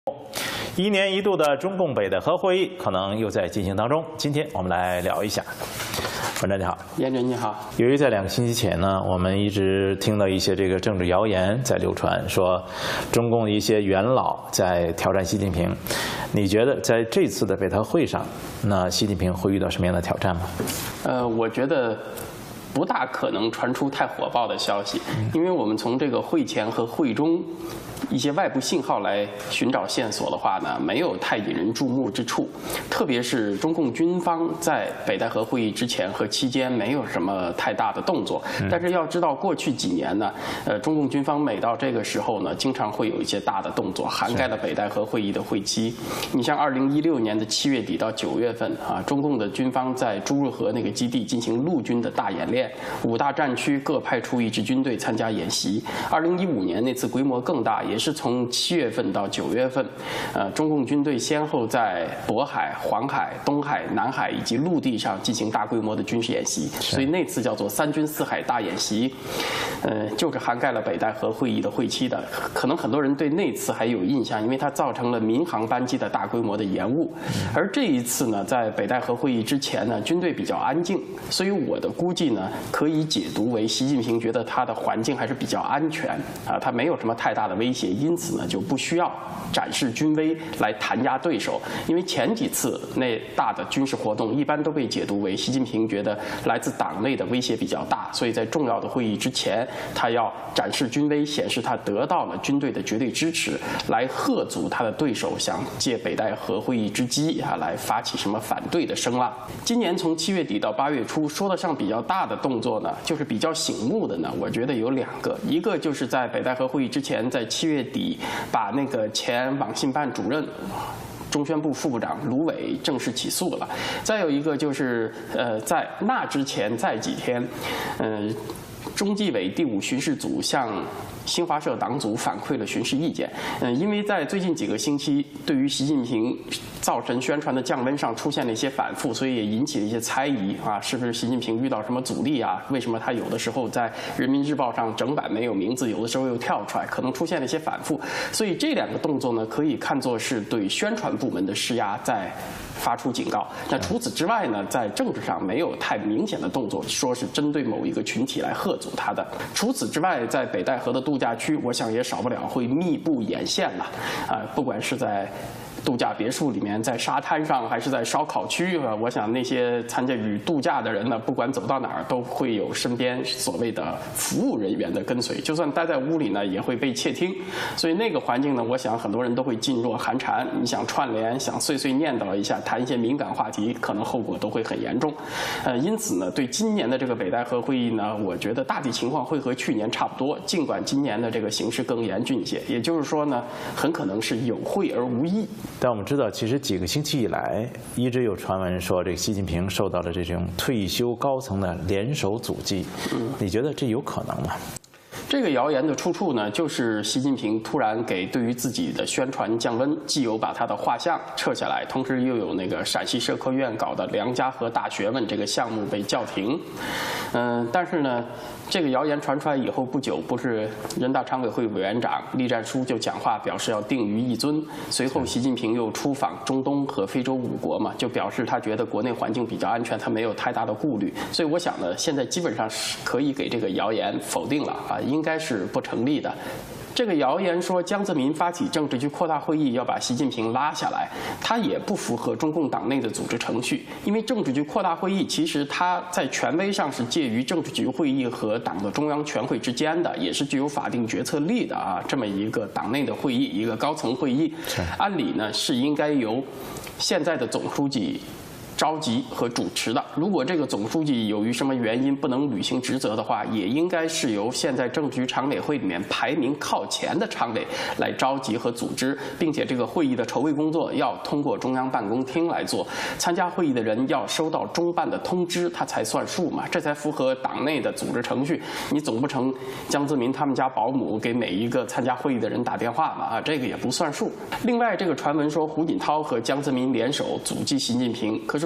1年1度的中共北戴河会议可能又在进行当中。今天我们来聊一下。文章你好， 燕真你好。 由于在2个星期前呢，我们一直听到一些这个政治谣言在流传，说中共的一些元老在挑战习近平。你觉得在这次的北戴河会上，那习近平会遇到什么样的挑战吗？ 我觉得不大可能传出太火爆的消息，因为我们从这个会前和会中一些外部信号来寻找线索的话呢，没有太引人注目之处。特别是中共军方在北戴河会议之前和期间没有什么太大的动作。但是要知道，过去几年呢，中共军方每到这个时候呢，经常会有一些大的动作，涵盖了北戴河会议的会期。你像2016年的7月底到9月份啊，中共的军方在朱日河那个基地进行陆军的大演练，5大战区各派出1支军队参加演习。2015年那次规模更大，也是从7月份到9月份，中共军队先后在渤海、黄海、东海、南海以及陆地上进行大规模的军事演习，所以那次叫做3军4海大演习，就是涵盖了北戴河会议的会期的。可能很多人对那次还有印象，因为它造成了民航班机的大规模的延误。而这一次呢，在北戴河会议之前呢，军队比较安静，所以我的估计呢，可以解读为习近平觉得他的环境还是比较安全啊，他没有什么太大的威胁，因此呢就不需要展示军威来弹压对手。因为前几次那大的军事活动一般都被解读为习近平觉得来自党内的威胁比较大，所以在重要的会议之前，他要展示军威，显示他得到了军队的绝对支持，来吓阻他的对手想借北戴河会议之机来发起什么反对的声浪。今年从7月底到8月初，说得上比较大的动作呢，就是比较醒目的呢，我觉得有2个，一个就是在北戴河会议之前，在7月底把那个前网信办主任中宣部副部长卢伟正式起诉了。再有一个就是在那之前再几天，中纪委第5巡视组向新华社党组反馈了巡视意见。因为在最近几个星期，对于习近平造神宣传的降温上出现了一些反复，所以也引起了一些猜疑啊，是不是习近平遇到什么阻力啊？为什么他有的时候在人民日报上整版没有名字，有的时候又跳出来，可能出现了一些反复。所以这2个动作呢，可以看作是对宣传部门的施压在发出警告。那除此之外呢，在政治上没有太明显的动作，说是针对某一个群体来吓阻他的。除此之外，在北戴河的度假区，我想也少不了会密布眼线了，不管是在度假别墅里面，在沙滩上，还是在烧烤区，我想那些参加与度假的人呢，不管走到哪儿，都会有身边所谓的服务人员的跟随，就算待在屋里呢，也会被窃听。所以那个环境呢，我想很多人都会噤若寒蝉。你想串联，想碎碎念叨一下，谈一些敏感话题，可能后果都会很严重。因此呢，对今年的这个北戴河会议呢，我觉得大体情况会和去年差不多，尽管今年的这个形势更严峻一些。也就是说呢，很可能是有会而无益。 但我们知道，其实几个星期以来，一直有传闻说，这个习近平受到了这种退休高层的联手阻击。你觉得这有可能吗？ 这个谣言的出处呢，就是习近平突然给对于自己的宣传降温，既有把他的画像撤下来，同时又有那个陕西社科院搞的梁家河大学问这个项目被叫停。但是呢，这个谣言传出来以后不久，不是人大常委会委员长栗战书就讲话表示要定于一尊。随后习近平又出访中东和非洲5国嘛，就表示他觉得国内环境比较安全，他没有太大的顾虑。所以我想呢，现在基本上是可以给这个谣言否定了啊，应该是不成立的。这个谣言说江泽民发起政治局扩大会议要把习近平拉下来，它也不符合中共党内的组织程序。因为政治局扩大会议其实它在权威上是介于政治局会议和党的中央全会之间的，也是具有法定决策力的啊，这么一个党内的会议，一个高层会议。按理呢是应该由现在的总书记召集和主持的。如果这个总书记由于什么原因不能履行职责的话，也应该是由现在政治局常委会里面排名靠前的常委来召集和组织，并且这个会议的筹备工作要通过中央办公厅来做。参加会议的人要收到中办的通知，他才算数嘛，这才符合党内的组织程序。你总不成江泽民他们家保姆给每一个参加会议的人打电话嘛？这个也不算数。另外，这个传闻说胡锦涛和江泽民联手阻击习近平，可是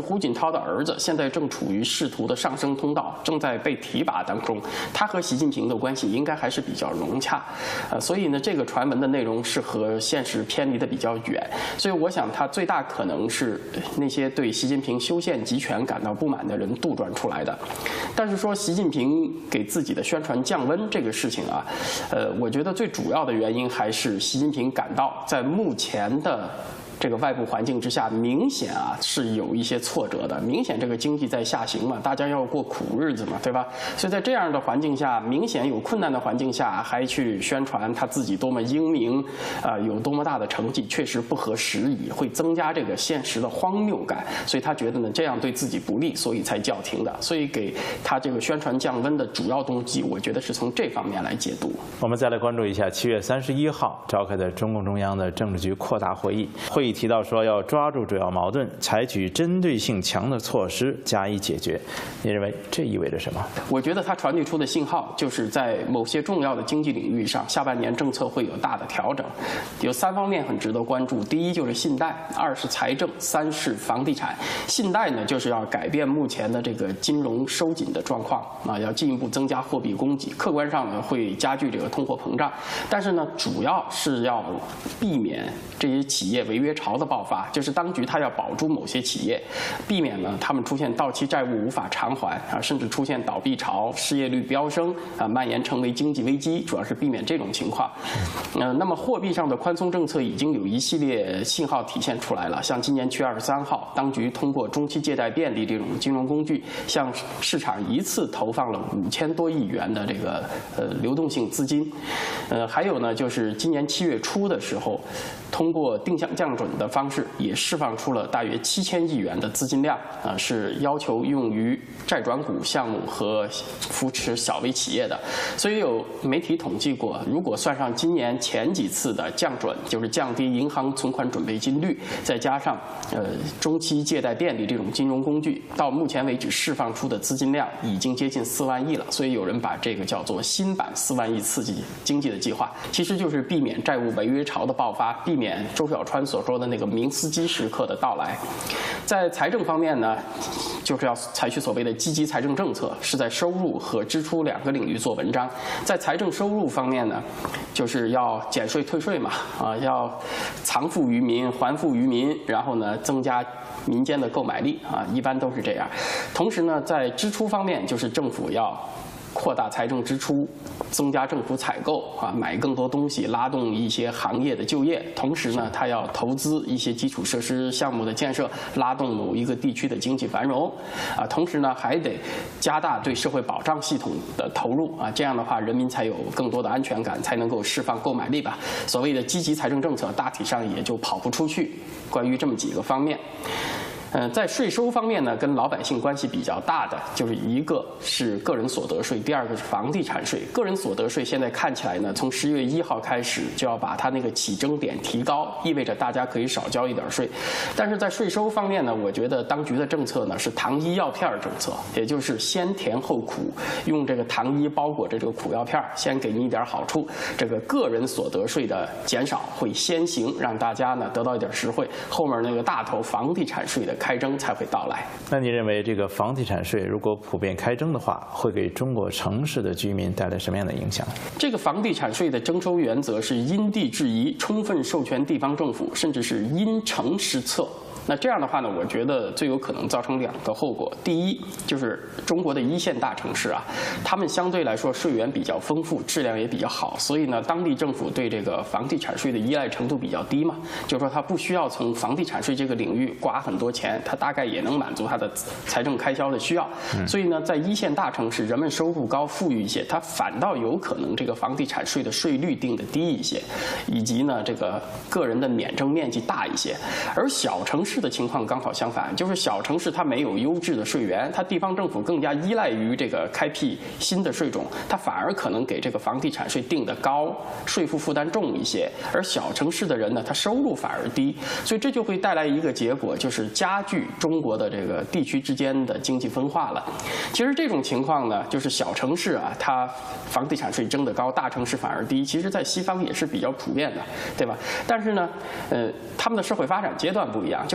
胡锦涛的儿子现在正处于仕途的上升通道，正在被提拔当中，他和习近平的关系应该还是比较融洽，所以呢，这个传闻的内容是和现实偏离的比较远，所以我想他最大可能是那些对习近平修宪集权感到不满的人杜撰出来的。但是说习近平给自己的宣传降温这个事情啊，我觉得最主要的原因还是习近平感到在目前的这个外部环境之下，明显啊是有一些挫折的，明显这个经济在下行嘛，大家要过苦日子嘛，对吧？所以在这样的环境下，明显有困难的环境下，还去宣传他自己多么英明，有多么大的成绩，确实不合时宜，会增加这个现实的荒谬感。所以他觉得呢，这样对自己不利，所以才叫停的。所以给他这个宣传降温的主要动机，我觉得是从这方面来解读。 我们再来关注一下7月31号召开的中共中央的政治局扩大会议。会议提到说要抓住主要矛盾，采取针对性强的措施加以解决。你认为这意味着什么？ 我觉得它传递出的信号就是在某些重要的经济领域上，下半年政策会有大的调整。有3方面很值得关注：第一就是信贷，2是财政，3是房地产。信贷呢，就是要改变目前的这个金融收紧的状况啊，要进一步增加货币供给，客观上呢会加剧这个通货膨胀。但是呢，主要是要避免这些企业违约潮的爆发，就是当局它要保住某些企业，避免呢他们出现到期债务无法偿还啊，甚至出现倒闭潮、失业率飙升啊，蔓延成为经济危机，主要是避免这种情况。那么货币上的宽松政策已经有一系列信号体现出来了，像今年7月23号，当局通过中期借贷便利这种金融工具，向市场一次投放了5000多亿元的这个流动性资金。还有呢，就是今年7月初的时候，通过定向降准的方式，也释放出了大约7000亿元的资金量啊，是要求用于债转股项目和扶持小微企业的。所以有媒体统计过，如果算上今年前几次的降准，就是降低银行存款准备金率，再加上中期借贷便利这种金融工具，到目前为止释放出的资金量已经接近4万亿了。所以有人把这个叫做新版4万亿刺激经济的计划，其实就是避免债务违约潮的爆发，避免周小川所说的那个明斯基时刻的到来。在财政方面呢，就是要采取所谓的积极财政政策，是在收入和支出2个领域做文章。在财政收入方面呢，就是要减税退税嘛，要藏富于民，还富于民，然后呢增加民间的购买力啊，一般都是这样。同时呢，在支出方面，就是政府要扩大财政支出，增加政府采购啊，买更多东西，拉动一些行业的就业。同时呢，它要投资一些基础设施项目的建设，拉动某一个地区的经济繁荣啊。同时呢，还得加大对社会保障系统的投入啊，这样的话，人民才有更多的安全感，才能够释放购买力吧。所谓的积极财政政策，大体上也就跑不出去。关于这么几个方面。在税收方面呢，跟老百姓关系比较大的，就是一个是个人所得税，第二个是房地产税。个人所得税现在看起来呢，从10月1号开始就要把它那个起征点提高，意味着大家可以少交一点税。但是在税收方面呢，我觉得当局的政策呢是糖衣药片政策，也就是先甜后苦，用这个糖衣包裹着这个苦药片，先给你一点好处。这个个人所得税的减少会先行，让大家呢得到一点实惠，后面那个大头房地产税的开征才会到来。 那你认为这个房地产税如果普遍开征的话，会给中国城市的居民带来什么样的影响？ 这个房地产税的征收原则是因地制宜，充分授权地方政府，甚至是因城施策。那这样的话呢，我觉得最有可能造成2个后果。第一，就是中国的1线大城市啊，他们相对来说税源比较丰富，质量也比较好，所以呢，当地政府对这个房地产税的依赖程度比较低嘛，就是说它不需要从房地产税这个领域刮很多钱，它大概也能满足它的财政开销的需要。所以呢，在1线大城市，人们收入高、富裕一些，它反倒有可能这个房地产税的税率定得低一些，以及呢，这个个人的免征面积大一些。而小城市的情况刚好相反，就是小城市它没有优质的税源，它地方政府更加依赖于这个开辟新的税种，它反而可能给这个房地产税定得高，税负负担重一些。而小城市的人呢，他收入反而低，所以这就会带来一个结果，就是加剧中国的这个地区之间的经济分化了。其实这种情况呢，就是小城市啊，它房地产税征得高，大城市反而低，其实在西方也是比较普遍的，对吧？但是呢，他们的社会发展阶段不一样，就是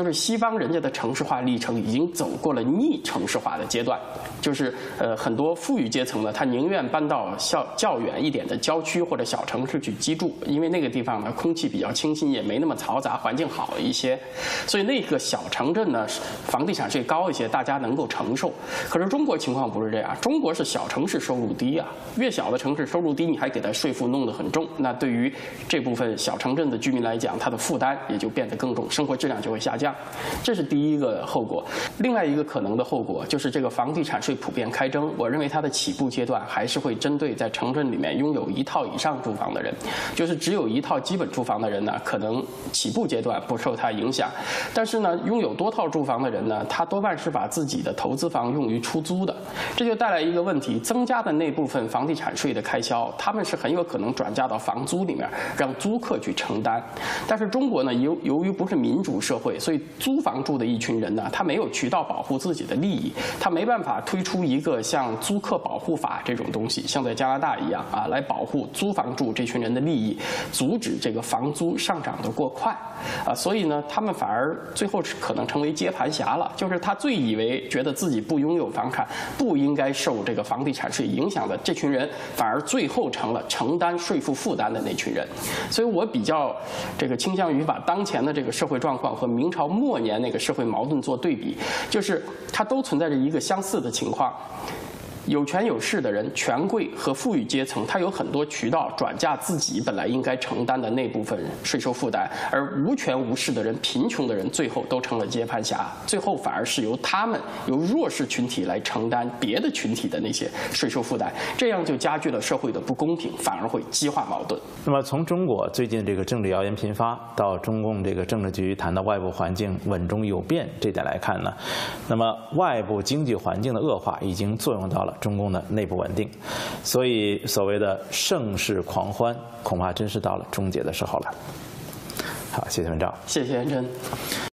就是西方人家的城市化历程已经走过了逆城市化的阶段，就是很多富裕阶层呢，他宁愿搬到较远一点的郊区或者小城市去居住，因为那个地方呢空气比较清新，也没那么嘈杂，环境好一些，所以那个小城镇呢房地产税高一些，大家能够承受。可是中国情况不是这样，中国是小城市收入低啊，越小的城市收入低，你还给它税负弄得很重，那对于这部分小城镇的居民来讲，它的负担也就变得更重，生活质量就会下降，这是第一个后果。另外一个可能的后果就是这个房地产税普遍开征，我认为它的起步阶段还是会针对在城镇里面拥有1套以上住房的人，就是只有1套基本住房的人呢，可能起步阶段不受它影响，但是呢，拥有多套住房的人呢，他多半是把自己的投资房用于出租的，这就带来一个问题，增加的那部分房地产税的开销，他们是很有可能转嫁到房租里面，让租客去承担。但是中国呢，由于不是民主社会，所以租房住的一群人呢，他没有渠道保护自己的利益，他没办法推出一个像租客保护法这种东西，像在加拿大一样啊，来保护租房住这群人的利益，阻止这个房租上涨得过快啊，所以呢，他们反而最后是可能成为接盘侠了，就是他最以为觉得自己不拥有房产，不应该受这个房地产税影响的这群人，反而最后成了承担税负负担的那群人。所以我比较倾向于把当前的这个社会状况和明朝末年那个社会矛盾做对比，就是它都存在着一个相似的情况。有权有势的人、权贵和富裕阶层，他有很多渠道转嫁自己本来应该承担的那部分税收负担，而无权无势的人、贫穷的人，最后都成了接盘侠，最后反而是由弱势群体来承担别的群体的那些税收负担，这样就加剧了社会的不公平，反而会激化矛盾。 那么从中国最近这个政治谣言频发，到中共这个政治局谈到外部环境稳中有变这点来看呢，那么外部经济环境的恶化已经作用到了中共的内部稳定，所以所谓的盛世狂欢，恐怕真是到了终结的时候了。好，谢谢文照， 谢谢元真。